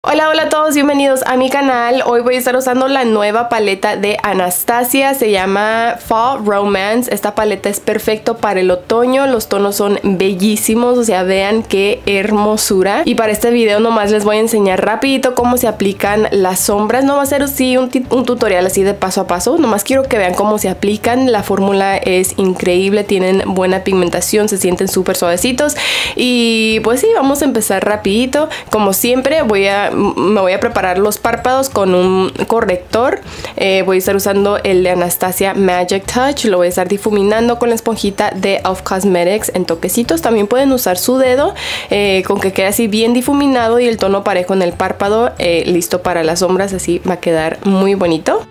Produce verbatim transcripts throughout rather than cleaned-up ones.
Hola, hola a todos, bienvenidos a mi canal. Hoy voy a estar usando la nueva paleta de Anastasia, se llama Fall Romance. Esta paleta es perfecto para el otoño, los tonos son bellísimos, o sea, vean qué hermosura. Y para este video nomás les voy a enseñar rapidito cómo se aplican las sombras. No va a ser así un, un tutorial así de paso a paso, nomás quiero que vean cómo se aplican. La fórmula es increíble, tienen buena pigmentación, se sienten súper suavecitos. Y pues sí, vamos a empezar rapidito. Como siempre voy a me voy a preparar los párpados con un corrector. Eh, voy a estar usando el de Anastasia Magic Touch. Lo voy a estar difuminando con la esponjita de e l f Cosmetics en toquecitos. También pueden usar su dedo eh, con que quede así bien difuminado y el tono parejo en el párpado. Eh, listo para las sombras, así va a quedar muy bonito.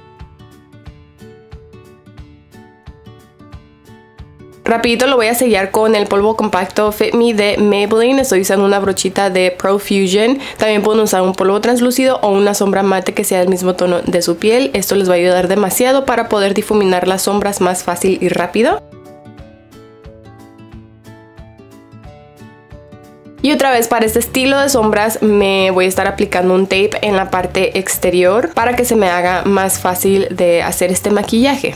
Rapidito lo voy a sellar con el polvo compacto Fit Me de Maybelline. Estoy usando una brochita de Profusion. También pueden usar un polvo translúcido o una sombra mate que sea del mismo tono de su piel. Esto les va a ayudar demasiado para poder difuminar las sombras más fácil y rápido. Y otra vez, para este estilo de sombras me voy a estar aplicando un tape en la parte exterior para que se me haga más fácil de hacer este maquillaje.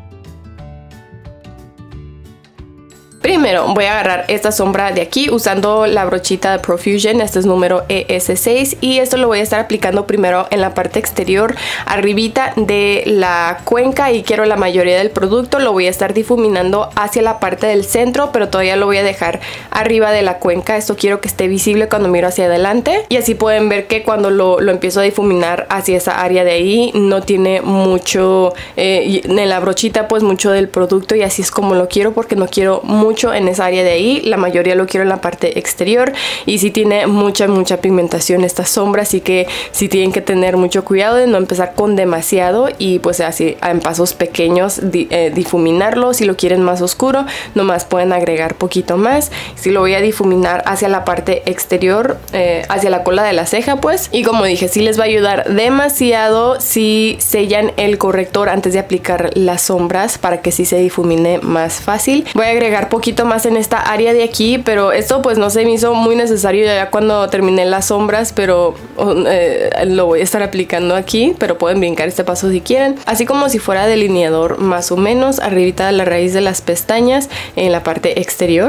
Primero voy a agarrar esta sombra de aquí usando la brochita de Profusion. Este es número E S seis y esto lo voy a estar aplicando primero en la parte exterior, arribita de la cuenca, y quiero la mayoría del producto. Lo voy a estar difuminando hacia la parte del centro, pero todavía lo voy a dejar arriba de la cuenca. Esto quiero que esté visible cuando miro hacia adelante, y así pueden ver que cuando lo, lo empiezo a difuminar hacia esa área de ahí no tiene mucho eh, en la brochita, pues mucho del producto, y así es como lo quiero, porque no quiero mucho en esa área de ahí. La mayoría lo quiero en la parte exterior, y sí tiene mucha mucha pigmentación esta sombra, así que sí tienen que tener mucho cuidado de no empezar con demasiado y pues así en pasos pequeños di, eh, difuminarlo. Si lo quieren más oscuro, nomás pueden agregar poquito más. Si lo voy a difuminar hacia la parte exterior, eh, hacia la cola de la ceja, pues, y como dije, sí les va a ayudar demasiado si sellan el corrector antes de aplicar las sombras, para que sí se difumine más fácil. Voy a agregar poquito más en esta área de aquí, pero esto pues no se me hizo muy necesario ya cuando terminé las sombras, pero eh, lo voy a estar aplicando aquí, pero pueden brincar este paso si quieren, así como si fuera delineador más o menos, arribita de la raíz de las pestañas en la parte exterior.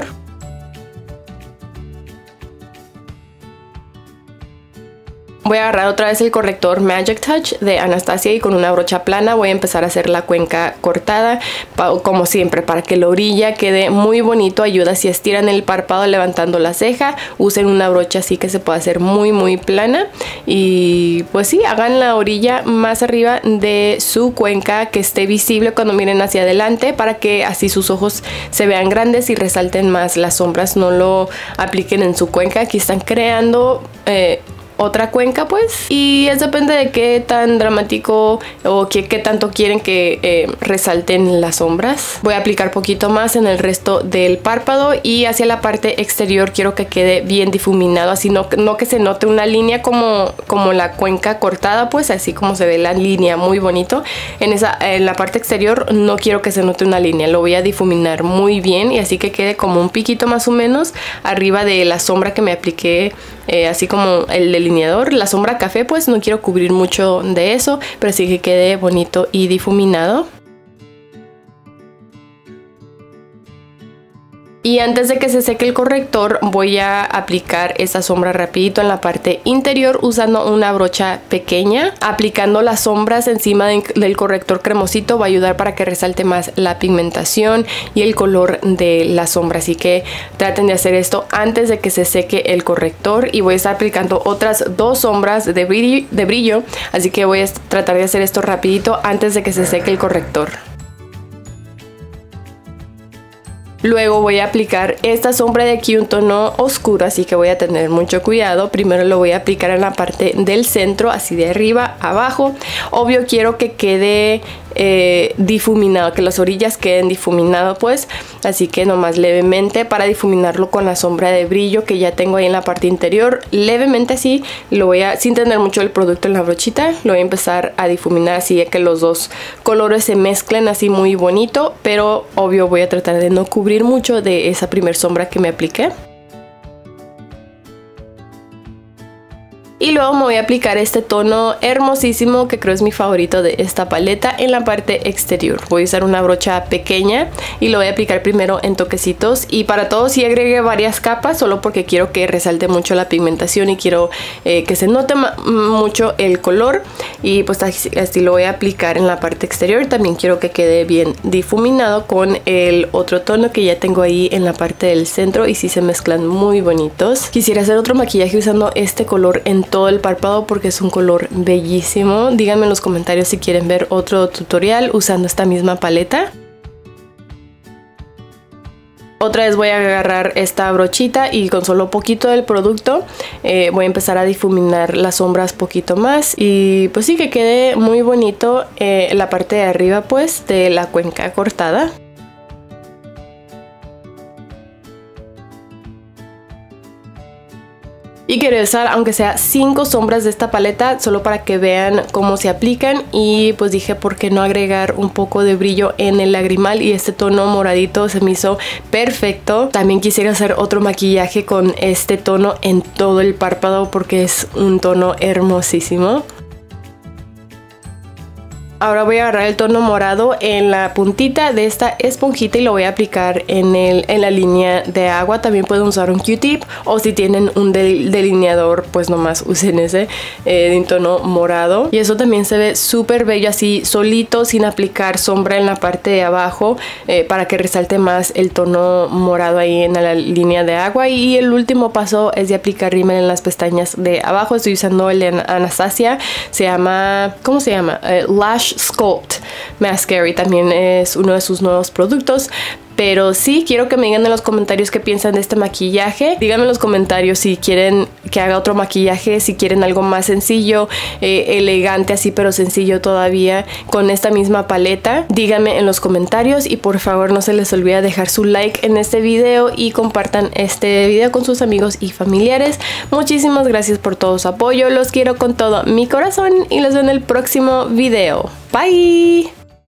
Voy a agarrar otra vez el corrector Magic Touch de Anastasia y con una brocha plana voy a empezar a hacer la cuenca cortada, como siempre, para que la orilla quede muy bonito. Ayuda si estiran el párpado levantando la ceja, usen una brocha así que se pueda hacer muy muy plana, y pues sí, hagan la orilla más arriba de su cuenca, que esté visible cuando miren hacia adelante, para que así sus ojos se vean grandes y resalten más las sombras. No lo apliquen en su cuenca, aquí están creando eh, otra cuenca, pues, y es depende de qué tan dramático o qué, qué tanto quieren que eh, resalten las sombras. Voy a aplicar poquito más en el resto del párpado, y hacia la parte exterior quiero que quede bien difuminado, así no, no que se note una línea como, como la cuenca cortada, pues así como se ve la línea muy bonito. En, esa, en la parte exterior no quiero que se note una línea, lo voy a difuminar muy bien, y así que quede como un piquito más o menos arriba de la sombra que me apliqué, eh, así como el del delineador. La sombra café pues no quiero cubrir mucho de eso, pero sí que quede bonito y difuminado. Y antes de que se seque el corrector voy a aplicar esta sombra rapidito en la parte interior usando una brocha pequeña. Aplicando las sombras encima de, del corrector cremosito va a ayudar para que resalte más la pigmentación y el color de la sombra. Así que traten de hacer esto antes de que se seque el corrector. Y voy a estar aplicando otras dos sombras de brillo, de brillo. Así que voy a tratar de hacer esto rapidito antes de que se seque el corrector. Luego voy a aplicar esta sombra de aquí, un tono oscuro, así que voy a tener mucho cuidado. Primero lo voy a aplicar en la parte del centro, así de arriba a abajo. Obvio quiero que quede eh, difuminado, que las orillas queden difuminado, pues, así que nomás levemente para difuminarlo con la sombra de brillo que ya tengo ahí en la parte interior. Levemente así, lo voy a, sin tener mucho el producto en la brochita, lo voy a empezar a difuminar así de que los dos colores se mezclen así muy bonito, pero obvio voy a tratar de no cubrir mucho de esa primer sombra que me apliqué. Y luego me voy a aplicar este tono hermosísimo que creo es mi favorito de esta paleta en la parte exterior. Voy a usar una brocha pequeña y lo voy a aplicar primero en toquecitos. Y para todo sí agregué varias capas solo porque quiero que resalte mucho la pigmentación y quiero eh, que se note mucho el color. Y pues así, así lo voy a aplicar en la parte exterior. También quiero que quede bien difuminado con el otro tono que ya tengo ahí en la parte del centro y sí se mezclan muy bonitos. Quisiera hacer otro maquillaje usando este color en todo el párpado porque es un color bellísimo. Díganme en los comentarios si quieren ver otro tutorial usando esta misma paleta. Otra vez voy a agarrar esta brochita y con solo poquito del producto eh, voy a empezar a difuminar las sombras poquito más. Y pues sí, que quede muy bonito eh, la parte de arriba pues de la cuenca cortada. Y quiero usar aunque sea cinco sombras de esta paleta solo para que vean cómo se aplican. Y pues dije por qué no agregar un poco de brillo en el lagrimal, y este tono moradito se me hizo perfecto. También quisiera hacer otro maquillaje con este tono en todo el párpado porque es un tono hermosísimo. Ahora voy a agarrar el tono morado en la puntita de esta esponjita y lo voy a aplicar en, el, en la línea de agua. También pueden usar un Q-tip o si tienen un delineador pues nomás usen ese eh, de un tono morado. Y eso también se ve súper bello así solito sin aplicar sombra en la parte de abajo eh, para que resalte más el tono morado ahí en la línea de agua. Y el último paso es de aplicar rímel en las pestañas de abajo. Estoy usando el de Anastasia, se llama, ¿cómo se llama? Uh, Lash Sculpt Mascara, también es uno de sus nuevos productos. Pero sí, quiero que me digan en los comentarios qué piensan de este maquillaje. Díganme en los comentarios si quieren que haga otro maquillaje, si quieren algo más sencillo, eh, elegante así pero sencillo todavía con esta misma paleta. Díganme en los comentarios y por favor no se les olvide dejar su like en este video y compartan este video con sus amigos y familiares. Muchísimas gracias por todo su apoyo, los quiero con todo mi corazón y los veo en el próximo video. Bye.